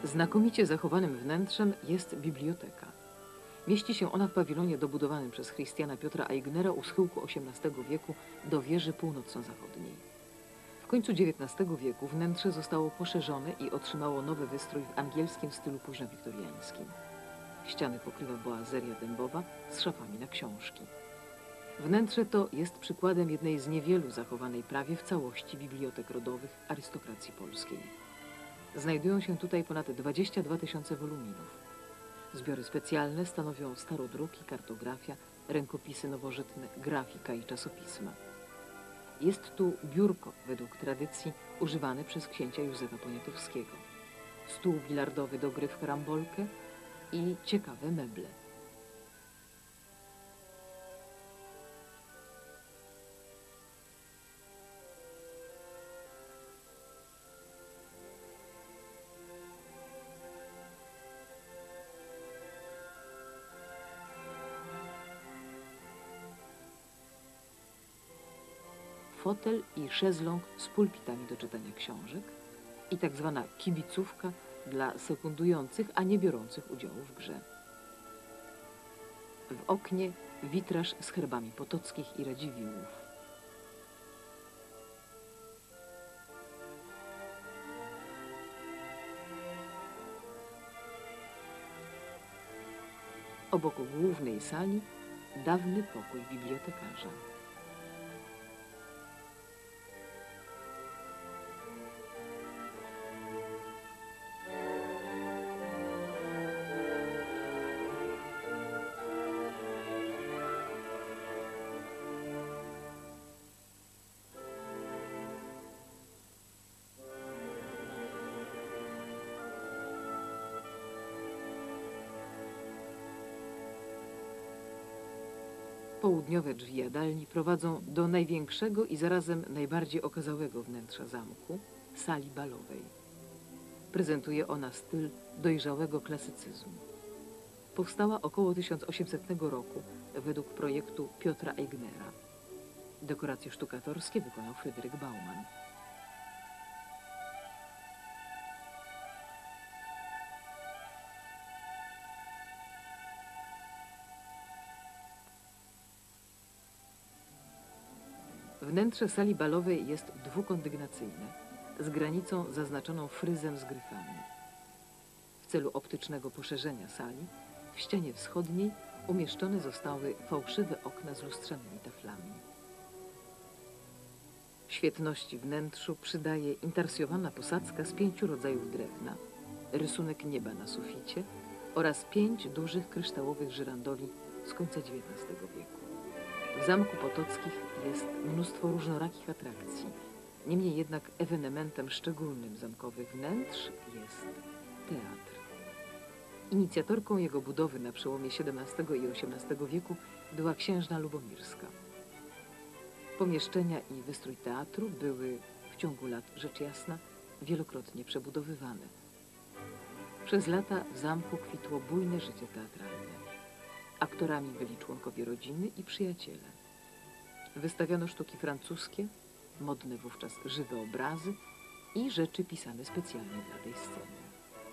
Znakomicie zachowanym wnętrzem jest biblioteka. Mieści się ona w pawilonie dobudowanym przez Christiana Piotra Aignera u schyłku XVIII wieku do wieży północno-zachodniej. W końcu XIX wieku wnętrze zostało poszerzone i otrzymało nowy wystrój w angielskim stylu późnowiktoriańskim. Ściany pokrywa boazeria dębowa z szafami na książki. Wnętrze to jest przykładem jednej z niewielu zachowanej prawie w całości bibliotek rodowych arystokracji polskiej. Znajdują się tutaj ponad 22 000 woluminów. Zbiory specjalne stanowią starodruki, kartografia, rękopisy nowożytne, grafika i czasopisma. Jest tu biurko, według tradycji, używane przez księcia Józefa Poniatowskiego, stół bilardowy do gry w karambolkę i ciekawe meble. Fotel i szezlong z pulpitami do czytania książek i tak zwana kibicówka dla sekundujących, a nie biorących udziału w grze. W oknie witraż z herbami potockich i Radziwiłłów. Obok głównej sali dawny pokój bibliotekarza. Południowe drzwi jadalni prowadzą do największego i zarazem najbardziej okazałego wnętrza zamku, sali balowej. Prezentuje ona styl dojrzałego klasycyzmu. Powstała około 1800 roku według projektu Piotra Aignera. Dekoracje sztukatorskie wykonał Fryderyk Bauman. Wnętrze sali balowej jest dwukondygnacyjne, z granicą zaznaczoną fryzem z gryfami. W celu optycznego poszerzenia sali w ścianie wschodniej umieszczone zostały fałszywe okna z lustrzanymi taflami. Świetności wnętrzu przydaje intarsjowana posadzka z 5 rodzajów drewna, rysunek nieba na suficie oraz 5 dużych kryształowych żyrandoli z końca XIX wieku. W Zamku Potockich jest mnóstwo różnorakich atrakcji. Niemniej jednak ewenementem szczególnym zamkowych wnętrz jest teatr. Inicjatorką jego budowy na przełomie XVII i XVIII wieku była księżna lubomirska. Pomieszczenia i wystrój teatru były w ciągu lat, rzecz jasna, wielokrotnie przebudowywane. Przez lata w zamku kwitło bujne życie teatralne. Aktorami byli członkowie rodziny i przyjaciele. Wystawiano sztuki francuskie, modne wówczas żywe obrazy i rzeczy pisane specjalnie dla tej sceny.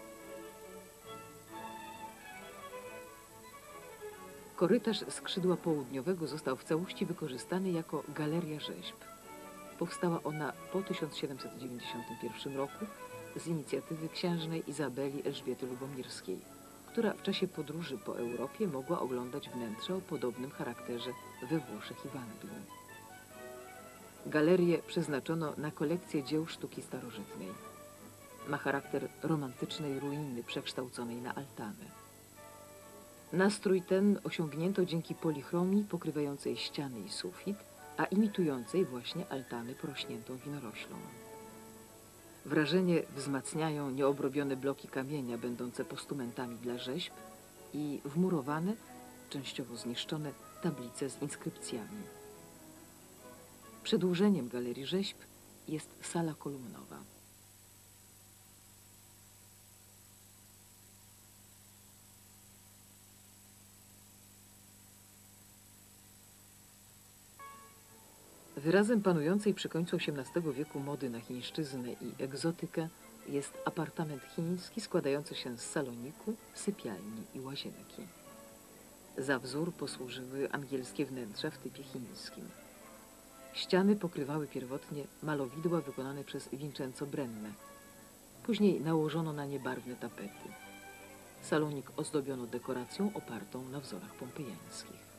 Korytarz skrzydła południowego został w całości wykorzystany jako galeria rzeźb. Powstała ona po 1791 roku z inicjatywy księżnej Izabeli Elżbiety Lubomirskiej, która w czasie podróży po Europie mogła oglądać wnętrze o podobnym charakterze we Włoszech i w Anglii. Galerię przeznaczono na kolekcję dzieł sztuki starożytnej. Ma charakter romantycznej ruiny przekształconej na altanę. Nastrój ten osiągnięto dzięki polichromii pokrywającej ściany i sufit, a imitującej właśnie altanę porośniętą winoroślą. Wrażenie wzmacniają nieobrobione bloki kamienia będące postumentami dla rzeźb i wmurowane, częściowo zniszczone, tablice z inskrypcjami. Przedłużeniem galerii rzeźb jest sala kolumnowa. Wyrazem panującej przy końcu XVIII wieku mody na chińszczyznę i egzotykę jest apartament chiński składający się z saloniku, sypialni i łazienki. Za wzór posłużyły angielskie wnętrza w typie chińskim. Ściany pokrywały pierwotnie malowidła wykonane przez Vincenzo Brenne. Później nałożono na nie barwne tapety. Salonik ozdobiono dekoracją opartą na wzorach pompejańskich.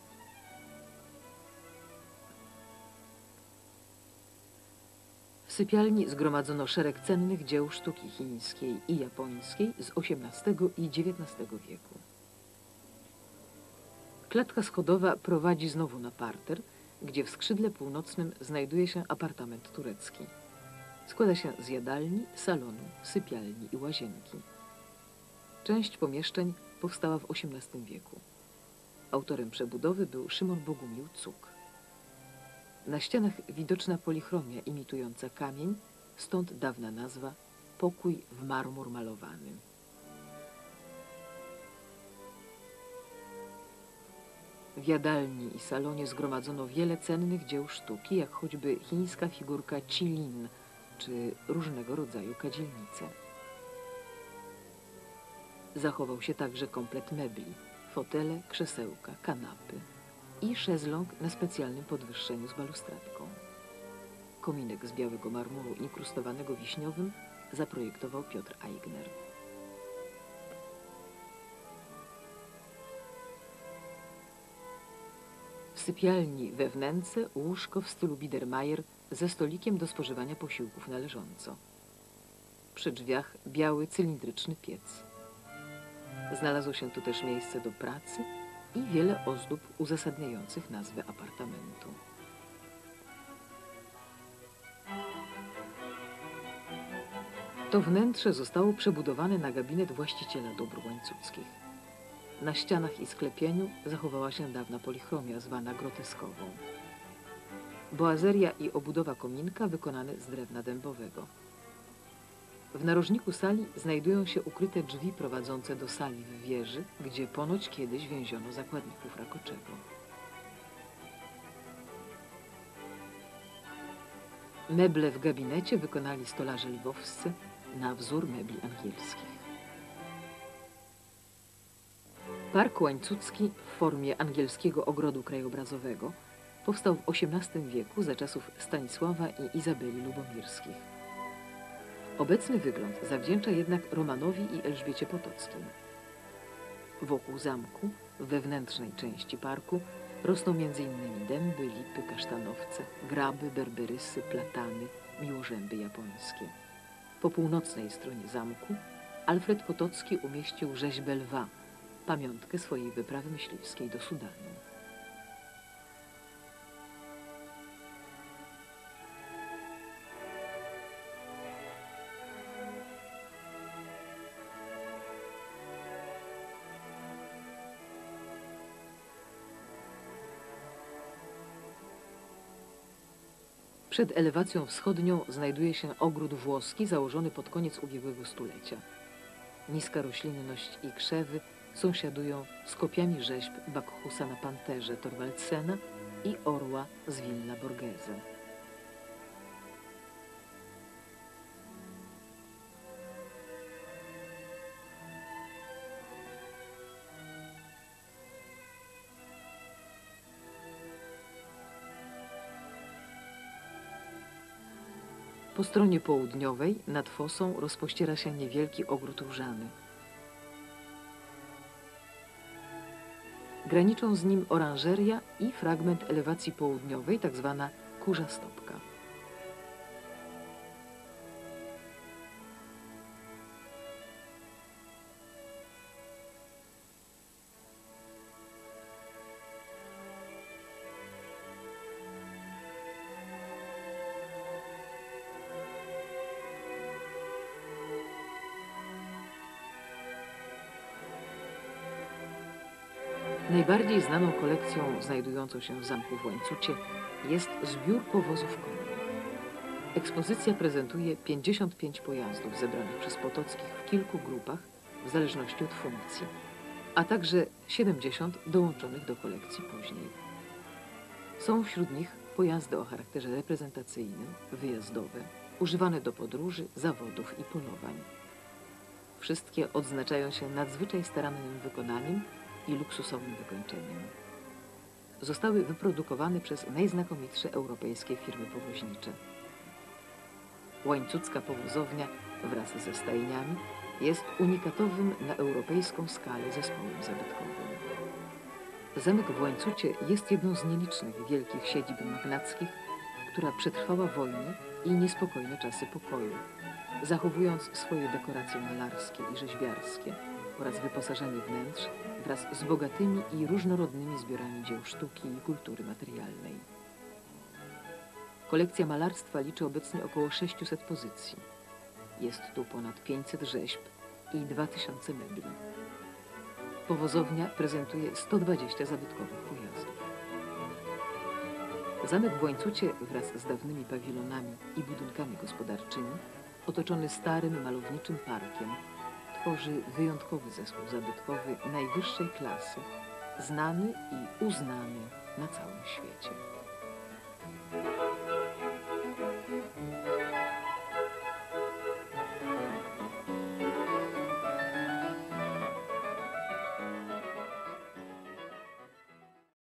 W sypialni zgromadzono szereg cennych dzieł sztuki chińskiej i japońskiej z XVIII i XIX wieku. Klatka schodowa prowadzi znowu na parter, gdzie w skrzydle północnym znajduje się apartament turecki. Składa się z jadalni, salonu, sypialni i łazienki. Część pomieszczeń powstała w XVIII wieku. Autorem przebudowy był Szymon Bogumił Cuk. Na ścianach widoczna polichromia imitująca kamień, stąd dawna nazwa pokój w marmur malowany. W jadalni i salonie zgromadzono wiele cennych dzieł sztuki, jak choćby chińska figurka Qilin czy różnego rodzaju kadzielnice. Zachował się także komplet mebli, fotele, krzesełka, kanapy i szezlong na specjalnym podwyższeniu z balustradką. Kominek z białego marmuru inkrustowanego wiśniowym zaprojektował Piotr Aigner. W sypialni we wnęce łóżko w stylu Biedermeier ze stolikiem do spożywania posiłków należąco. Przy drzwiach biały, cylindryczny piec. Znalazło się tu też miejsce do pracy i wiele ozdób uzasadniających nazwę apartamentu. To wnętrze zostało przebudowane na gabinet właściciela dóbr łańcuckich. Na ścianach i sklepieniu zachowała się dawna polichromia zwana groteskową. Boazeria i obudowa kominka wykonane z drewna dębowego. W narożniku sali znajdują się ukryte drzwi prowadzące do sali w wieży, gdzie ponoć kiedyś więziono zakładników Rakoczego. Meble w gabinecie wykonali stolarze lwowscy na wzór mebli angielskich. Park Łańcucki w formie angielskiego ogrodu krajobrazowego powstał w XVIII wieku za czasów Stanisława i Izabeli Lubomirskich. Obecny wygląd zawdzięcza jednak Romanowi i Elżbiecie Potockim. Wokół zamku, w wewnętrznej części parku, rosną m.in. dęby, lipy, kasztanowce, graby, berberysy, platany, miłożęby japońskie. Po północnej stronie zamku Alfred Potocki umieścił rzeźbę lwa, pamiątkę swojej wyprawy myśliwskiej do Sudanu. Przed elewacją wschodnią znajduje się ogród włoski założony pod koniec ubiegłego stulecia. Niska roślinność i krzewy sąsiadują z kopiami rzeźb Bakchusa na panterze Thorwaldsena i orła z Villa Borghese. Po stronie południowej nad fosą rozpościera się niewielki ogród różany. Graniczą z nim oranżeria i fragment elewacji południowej, tak zwana kurza stopka. Najbardziej znaną kolekcją znajdującą się w zamku w Łańcucie jest zbiór powozów konnych. Ekspozycja prezentuje 55 pojazdów zebranych przez Potockich w kilku grupach w zależności od funkcji, a także 70 dołączonych do kolekcji później. Są wśród nich pojazdy o charakterze reprezentacyjnym, wyjazdowe, używane do podróży, zawodów i polowań. Wszystkie odznaczają się nadzwyczaj starannym wykonaniem i luksusowym wykończeniem. Zostały wyprodukowane przez najznakomitsze europejskie firmy powoźnicze. Łańcucka powozownia wraz ze stajniami jest unikatowym na europejską skalę zespołem zabytkowym. Zamek w Łańcucie jest jedną z nielicznych wielkich siedzib magnackich, która przetrwała wojny i niespokojne czasy pokoju, zachowując swoje dekoracje malarskie i rzeźbiarskie oraz wyposażenie wnętrz wraz z bogatymi i różnorodnymi zbiorami dzieł sztuki i kultury materialnej. Kolekcja malarstwa liczy obecnie około 600 pozycji. Jest tu ponad 500 rzeźb i 2000 mebli. Powozownia prezentuje 120 zabytkowych pojazdów. Zamek w Łańcucie wraz z dawnymi pawilonami i budynkami gospodarczymi, otoczony starym, malowniczym parkiem, tworzy wyjątkowy zespół zabytkowy najwyższej klasy, znany i uznany na całym świecie.